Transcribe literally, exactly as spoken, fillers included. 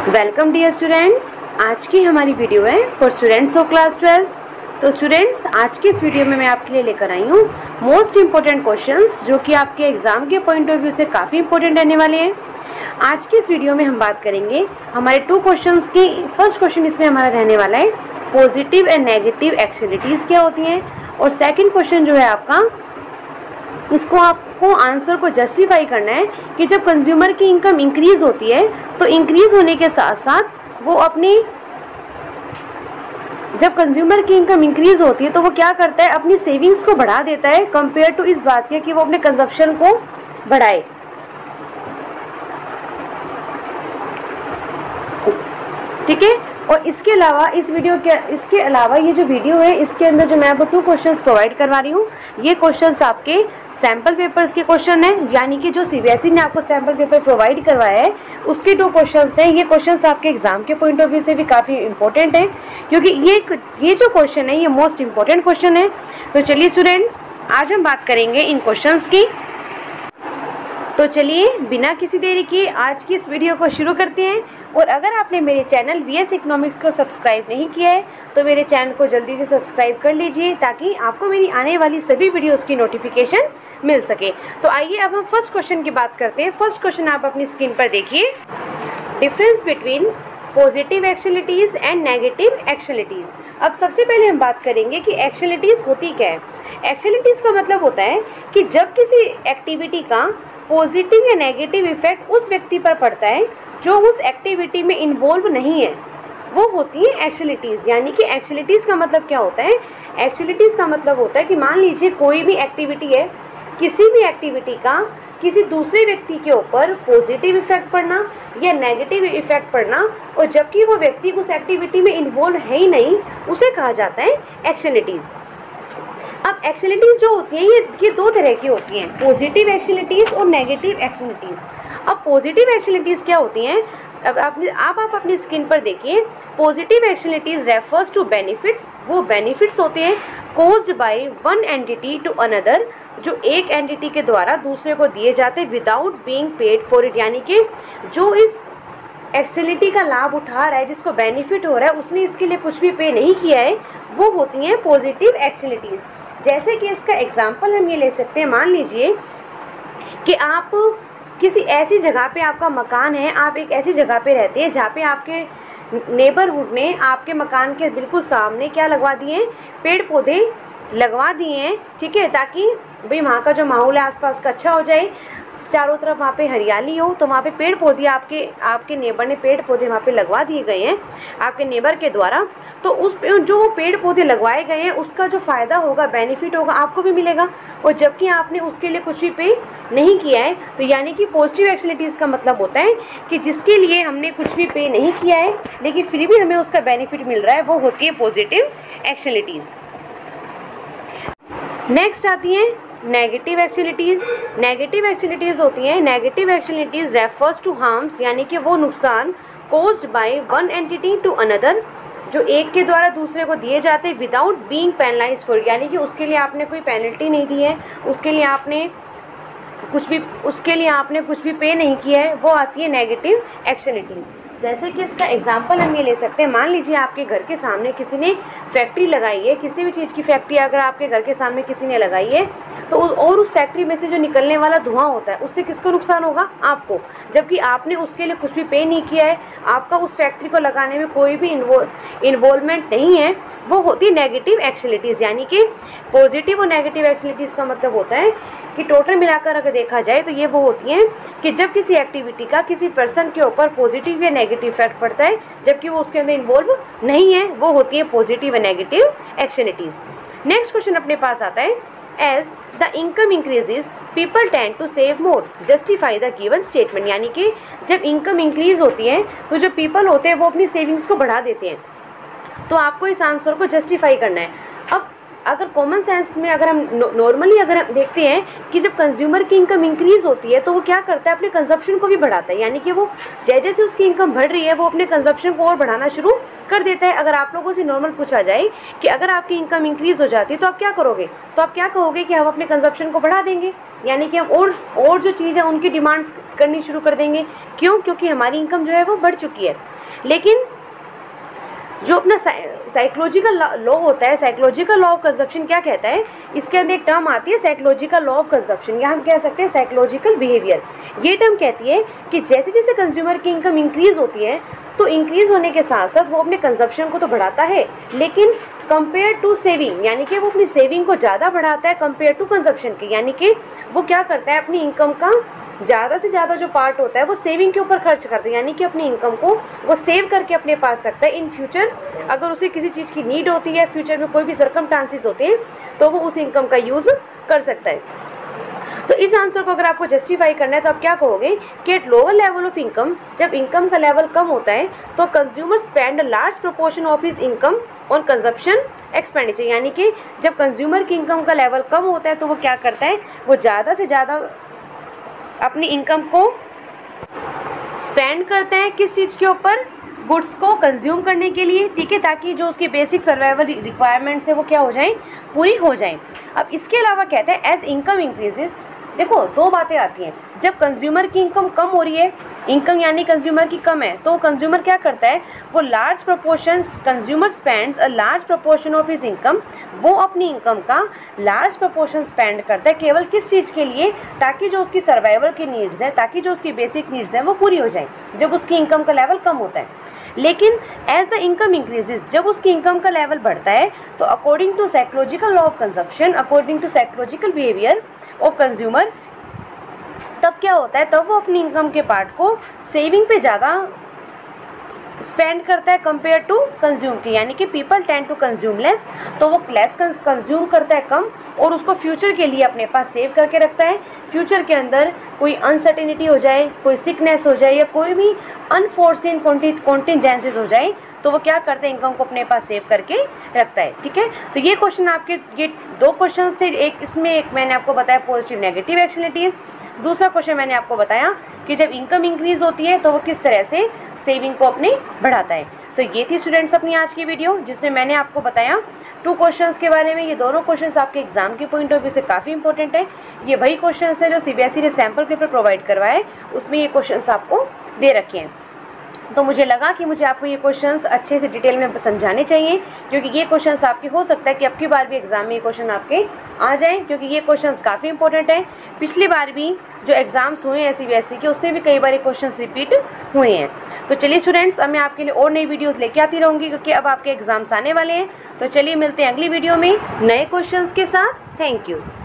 Welcome dear students. आज की हमारी वीडियो है for students of class twelve. तो स्टूडेंट्स, आज की इस वीडियो में मैं आपके लिए लेकर आई हूँ मोस्ट इम्पोर्टेंट क्वेश्चंस जो कि आपके एग्जाम के पॉइंट ऑफ व्यू से काफ़ी इंपॉर्टेंट रहने वाले हैं। आज की इस वीडियो में हम बात करेंगे हमारे टू क्वेश्चंस की। फर्स्ट क्वेश्चन इसमें हमारा रहने वाला है पॉजिटिव एंड नेगेटिव एक्शनलिटीज़ क्या होती हैं, और सेकेंड क्वेश्चन जो है आपका, इसको आपको आंसर को जस्टिफाई करना है कि जब कंज्यूमर की इनकम इंक्रीज होती है तो इंक्रीज होने के साथ साथ वो अपनी जब कंज्यूमर की इनकम इंक्रीज होती है तो वो क्या करता है, अपनी सेविंग्स को बढ़ा देता है कंपेयर टू इस बात के कि वो अपने कंजप्शन को बढ़ाए। ठीक है। और इसके अलावा इस वीडियो के इसके अलावा ये जो वीडियो है इसके अंदर जो मैं आपको टू क्वेश्चंस प्रोवाइड करवा रही हूँ, ये क्वेश्चंस आपके सैम्पल पेपर्स के क्वेश्चन हैं, यानी कि जो सीबीएसई ने आपको सैम्पल पेपर प्रोवाइड करवाया है उसके टू क्वेश्चंस हैं। ये क्वेश्चंस आपके एग्जाम के पॉइंट ऑफ व्यू से भी काफ़ी इंपॉर्टेंट है, क्योंकि ये ये जो क्वेश्चन है ये मोस्ट इंपॉर्टेंट क्वेश्चन है। तो चलिए स्टूडेंट्स, आज हम बात करेंगे इन क्वेश्चंस की। तो चलिए बिना किसी देरी के आज की इस वीडियो को शुरू करते हैं। और अगर आपने मेरे चैनल वीएस इकोनॉमिक्स को सब्सक्राइब नहीं किया है तो मेरे चैनल को जल्दी से सब्सक्राइब कर लीजिए ताकि आपको मेरी आने वाली सभी वीडियोस की नोटिफिकेशन मिल सके। तो आइए अब हम फर्स्ट क्वेश्चन की बात करते हैं। फर्स्ट क्वेश्चन आप अपनी स्क्रीन पर देखिए, difference between positive externalities and negative externalities. अब सबसे पहले हम बात करेंगे कि एक्शनलिटीज़ होती क्या है। एक्शनलिटीज़ का मतलब होता है कि जब किसी एक्टिविटी का पॉजिटिव या नेगेटिव इफेक्ट उस व्यक्ति पर पड़ता है जो उस एक्टिविटी में इन्वॉल्व नहीं है, वो होती है एक्शनलिटीज़। यानी कि एक्शनलिटीज़ का मतलब क्या होता है, एक्शनलिटीज़ का मतलब होता है कि मान लीजिए कोई भी एक्टिविटी है, किसी भी एक्टिविटी का किसी दूसरे व्यक्ति के ऊपर पॉजिटिव इफेक्ट पड़ना या नेगेटिव इफेक्ट पड़ना, और जबकि वो व्यक्ति उस एक्टिविटी में इन्वॉल्व है ही नहीं, उसे कहा जाता है एक्शनलिटीज़। अब एक्शनलिटीज़ जो होती हैं ये ये दो तरह की होती हैं, पॉजिटिव एक्शनलिटीज़ और नेगेटिव एक्शनलिटीज़। अब पॉजिटिव एक्शनलिटीज़ क्या होती हैं, अब आपने आप आप अपनी स्क्रीन पर देखिए। Positive externalities refers to benefits, वो बेनिफिट्स होते हैं caused by one entity to another, जो एक एंटिटी के द्वारा दूसरे को दिए जाते without being paid for it. यानी कि जो इस एक्शनलिटी का लाभ उठा रहा है, जिसको बेनिफिट हो रहा है, उसने इसके लिए कुछ भी पे नहीं किया है, वो होती हैं पॉजिटिव एक्शनलिटीज़। जैसे कि इसका एग्जांपल हम ये ले सकते हैं, मान लीजिए कि आप किसी ऐसी जगह पे, आपका मकान है, आप एक ऐसी जगह पे रहते हैं जहाँ पे आपके नेबरहुड ने आपके मकान के बिल्कुल सामने क्या लगवा दिए हैं, पेड़ पौधे लगवा दिए हैं। ठीक है, ताकि भाई वहाँ का जो माहौल है आसपास का अच्छा हो जाए, चारों तरफ वहाँ पे हरियाली हो, तो वहाँ पे पेड़ पौधे आपके आपके नेबर ने पेड़ पौधे वहाँ पे लगवा दिए गए हैं आपके नेबर के द्वारा। तो उस जो पेड़ पौधे लगवाए गए हैं उसका जो फ़ायदा होगा, बेनिफिट होगा, आपको भी मिलेगा, और जबकि आपने उसके लिए कुछ भी पे नहीं किया है। तो यानी कि पॉजिटिव एक्शनलिटीज़ का मतलब होता है कि जिसके लिए हमने कुछ भी पे नहीं किया है लेकिन फिर भी हमें उसका बेनिफिट मिल रहा है, वो होती है पॉजिटिव एक्शनलिटीज़। नेक्स्ट आती हैं नेगेटिव एक्शनलिटीज़। नेगेटिव एक्शनलिटीज़ होती हैं, negative externalities refers to harms, यानी कि वो नुकसान caused by one entity to another, जो एक के द्वारा दूसरे को दिए जाते विदाउट बीइंग पेनलाइज फॉर, यानी कि उसके लिए आपने कोई पेनल्टी नहीं दी है, उसके लिए आपने कुछ भी उसके लिए आपने कुछ भी पे नहीं किया है, वो आती है नेगेटिव एक्शनलिटीज़। जैसे कि इसका एग्जांपल हम ये ले सकते हैं, मान लीजिए आपके घर के सामने किसी ने फैक्ट्री लगाई है, किसी भी चीज़ की फैक्ट्री अगर आपके घर के सामने किसी ने लगाई है तो और उस फैक्ट्री में से जो निकलने वाला धुआं होता है उससे किसको नुकसान होगा, आपको, जबकि आपने उसके लिए कुछ भी पे नहीं किया है, आपका उस फैक्ट्री को लगाने में कोई भी इन्वॉल्वमेंट नहीं है, वो होती है नेगेटिव एक्शनलिटीज़। यानी कि पॉजिटिव और नेगेटिव एक्शनलिटीज़ का मतलब होता है कि टोटल मिलाकर अगर देखा जाए तो ये वो होती हैं कि जब किसी एक्टिविटी का किसी पर्सन के ऊपर पॉजिटिव या नेगेटिव इफेक्ट पड़ता है जबकि वो उसके अंदर इन्वॉल्व नहीं है, वो होती है positive and negative externalities. Next question अपने पास आता है, as the income increases people tend to save more, justify the given statement. यानी कि जब इनकम इंक्रीज होती है तो जो पीपल होते हैं वो अपनी सेविंग्स को बढ़ा देते हैं, तो आपको इस आंसर को जस्टिफाई करना है। अब अगर कॉमन सेंस में अगर हम नॉर्मली अगर हम देखते हैं कि जब कंज्यूमर की इनकम इंक्रीज होती है तो वो क्या करता है, अपने कंजप्शन को भी बढ़ाता है, यानी कि वो जैसे जैसे उसकी इनकम बढ़ रही है वो अपने कंजप्शन को और बढ़ाना शुरू कर देता है। अगर आप लोगों से नॉर्मल पूछा जाए कि अगर आपकी इनकम इंक्रीज हो जाती है तो आप क्या करोगे, तो आप क्या कहोगे कि हम अपने कंजप्शन को बढ़ा देंगे, यानी कि हम और और जो चीज़ है उनकी डिमांड्स करनी शुरू कर देंगे। क्यों? क्योंकि हमारी इनकम जो है वो बढ़ चुकी है। लेकिन जो अपना साइकोलॉजिकल लॉ होता है, साइकोलॉजिकल लॉ ऑफ कंजप्शन क्या कहता है, इसके अंदर एक टर्म आती है साइकोलॉजिकल लॉ ऑफ कंजप्शन, या हम कह सकते हैं साइकोलॉजिकल बिहेवियर। ये टर्म कहती है कि जैसे जैसे कंज्यूमर की इनकम इंक्रीज होती है तो इंक्रीज होने के साथ साथ वो अपने कंजप्शन को तो बढ़ाता है, लेकिन कंपेयर टू सेविंग, यानी कि वो अपनी सेविंग को ज़्यादा बढ़ाता है कंपेयर टू कंजप्शन की, यानी कि वो क्या करता है, अपनी इनकम का ज़्यादा से ज़्यादा जो पार्ट होता है वो सेविंग के ऊपर खर्च करते हैं, यानी कि अपनी इनकम को वो सेव करके अपने पास रखता है। इन फ्यूचर अगर उसे किसी चीज़ की नीड होती है, फ्यूचर में कोई भी सर्कमस्टांसेस होते हैं तो वो उस इनकम का यूज़ कर सकता है। तो इस आंसर को अगर आपको जस्टिफाई करना है तो आप क्या कहोगे कि at lower level of income, जब इनकम का लेवल कम होता है तो consumer spend a large proportion of his income on consumption expenditure, यानी कि जब कंज्यूमर की इनकम का लेवल कम होता है तो वो क्या करता है, वो ज़्यादा से ज़्यादा अपनी इनकम को स्पेंड करता है किस चीज़ के ऊपर, गुड्स को कंज्यूम करने के लिए, ठीक है, ताकि जो उसकी बेसिक सर्वाइवल रिक्वायरमेंट्स है वो क्या हो जाए, पूरी हो जाए। अब इसके अलावा कहते हैं एज इनकम इंक्रीजेज, देखो दो बातें आती हैं, जब कंज्यूमर की इनकम कम हो रही है, इनकम यानी कंज्यूमर की कम है, तो कंज्यूमर क्या करता है, वो large proportion, consumer spends a large proportion of his income, वो अपनी इनकम का लार्ज प्रोपोर्शन स्पेंड करता है केवल किस चीज़ के लिए, ताकि जो उसकी सर्वाइवल की नीड्स हैं, ताकि जो उसकी बेसिक नीड्स हैं वो पूरी हो जाए जब उसकी इनकम का लेवल कम होता है। लेकिन एज द इनकम इंक्रीजेज, जब उसकी इनकम का लेवल बढ़ता है तो according to psychological law of consumption, according to psychological behaviour of consumer, तब क्या होता है, तब वो अपनी इनकम के पार्ट को सेविंग पे ज़्यादा स्पेंड करता है कंपेयर टू कंज्यूम की, यानी कि people tend to consume less, तो वो लेस कंज्यूम करता है, कम, और उसको फ्यूचर के लिए अपने पास सेव करके रखता है। फ्यूचर के अंदर कोई अनसर्टेनिटी हो जाए, कोई सिकनेस हो जाए या कोई भी अनफोर्सिन कॉन्टिजेंसीज हो जाए तो वो क्या करते हैं, इनकम को अपने पास सेव करके रखता है, ठीक है। तो ये क्वेश्चन आपके, ये दो क्वेश्चंस थे, एक इसमें एक मैंने आपको बताया पॉजिटिव नेगेटिव एक्शनलिटीज़, दूसरा क्वेश्चन मैंने आपको बताया कि जब इनकम इंक्रीज होती है तो वो किस तरह से सेविंग को अपनी बढ़ाता है। तो ये थी स्टूडेंट्स अपनी आज की वीडियो, जिसमें मैंने आपको बताया टू क्वेश्चंस के बारे में। ये दोनों क्वेश्चंस आपके एग्जाम के पॉइंट ऑफ व्यू से काफ़ी इंपॉर्टेंट है। ये वही क्वेश्चंस है जो सीबीएसई ने सैम्पल पेपर प्रोवाइड करवाए, उसमें ये क्वेश्चंस आपको दे रखे हैं। तो मुझे लगा कि मुझे आपको ये क्वेश्चंस अच्छे से डिटेल में समझाने चाहिए, क्योंकि ये क्वेश्चंस आपके हो सकता है कि अब की बार भी एग्जाम में ये क्वेश्चन आपके आ जाएं, क्योंकि ये क्वेश्चंस काफ़ी इंपॉर्टेंट हैं। पिछली बार भी जो एग्जाम्स हुए हैं सीबीएसई के, उसमें भी कई बार ये क्वेश्चंस रिपीट हुए हैं। तो चलिए स्टूडेंट्स, अब मैं आपके लिए और नई वीडियोज़ लेके आती रहूँगी, क्योंकि अब आपके एग्जाम्स आने वाले हैं। तो चलिए मिलते हैं अगली वीडियो में नए क्वेश्चंस के साथ। Thank you.